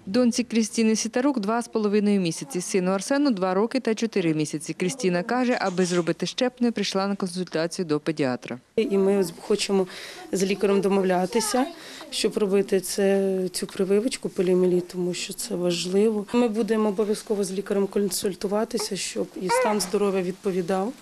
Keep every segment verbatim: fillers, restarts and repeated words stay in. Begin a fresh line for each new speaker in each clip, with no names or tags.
Доньці Крістіни Сітарук два з половиною місяці, сину Арсену два роки та чотири місяці. Крістіна каже, аби зробити щеплення, прийшла на консультацію до педіатра.
І ми хочемо з лікарем домовлятися, щоб робити це, цю прививочку поліомієліт, тому що це важливо. Ми будемо обов'язково з лікарем консультуватися, щоб і стан здоров'я відповідав,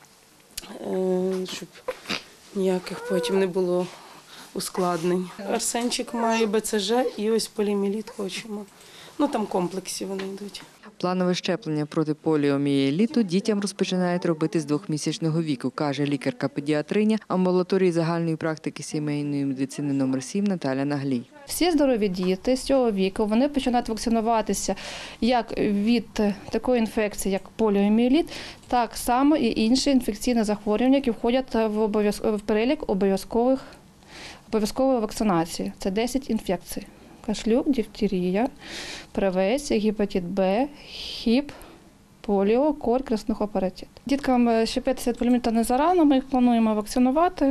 щоб ніяких потім не було ускладнень. Арсенчик має Б Це Ж і ось поліомієліт хочемо. Ну там комплексі вони йдуть.
Планове щеплення проти поліомієліту дітям розпочинають робити з двохмісячного віку, каже лікарка-педіатриня амбулаторії загальної практики сімейної медицини номер сім Наталя Наглій.
Всі здорові діти з цього віку, вони починають вакцинуватися як від такої інфекції, як поліомієліт, так само і інші інфекційні захворювання, які входять в, в перелік обов'язкових обов'язкової вакцинації. Це десять інфекцій. Кашлюк, дифтерія, правець, гепатит Б, хіп, поліо, кор, краснуха, паротит. Діткам щепитися від поліомієліту не зарано, ми їх плануємо вакцинувати,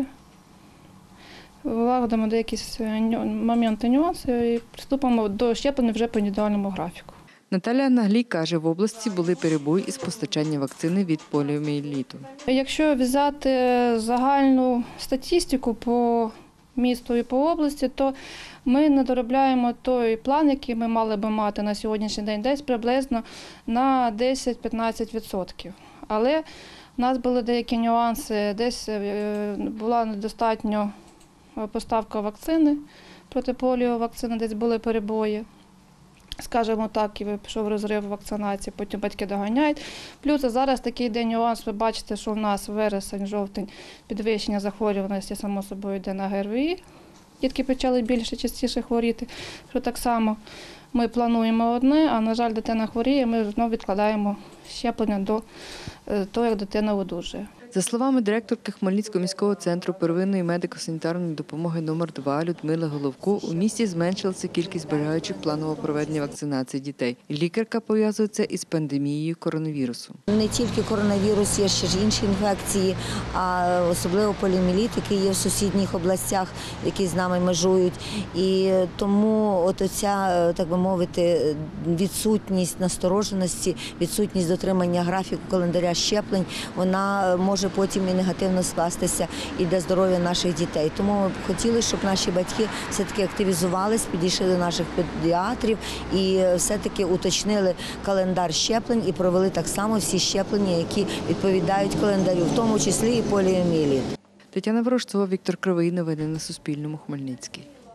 влагодимо деякі моменти, нюанси і приступимо до щеплення вже по індивідуальному графіку.
Наталя Наглій каже, в області були перебої із постачанням вакцини від поліомієліту.
Якщо взяти загальну статистику по місту і по області, то ми не доробляємо той план, який ми мали би мати на сьогоднішній день, десь приблизно на десять-п'ятнадцять відсотків. Але в нас були деякі нюанси, десь була недостатньо поставка вакцини, проти поліо вакцини, десь були перебої. Скажімо так, і пішов розрив вакцинації, потім батьки доганяють. Плюс зараз такий день нюанс, ви бачите, що в нас вересень, жовтень, підвищення захворюваності, само собою, йде на Г Р В І. Дітки почали більше, частіше хворіти, що так само ми плануємо одне, а, на жаль, дитина хворіє, ми знову відкладаємо щеплення до того, як дитина одужує.
За словами директорки Хмельницького міського центру первинної медико-санітарної допомоги номер два Людмили Головко, у місті зменшилася кількість бажаючих планового проведення вакцинації дітей. Лікарка пов'язує це із пандемією коронавірусу.
Не тільки коронавірус, є ще ж інші інфекції, а особливо поліомієліт, який є в сусідніх областях, які з нами межують. І тому от оця, так би мовити, відсутність настороженості, відсутність дотримання графіку календаря щеплень, вона може потім і негативно скластися і для здоров'я наших дітей. Тому ми б хотіли, щоб наші батьки все-таки активізувались, підійшли до наших педіатрів і все-таки уточнили календар щеплень і провели так само всі щеплення, які відповідають календарю, в тому числі і поліомієліт.
Тетяна Ворожцова, Віктор Кривий. Новини на Суспільному. Хмельницький.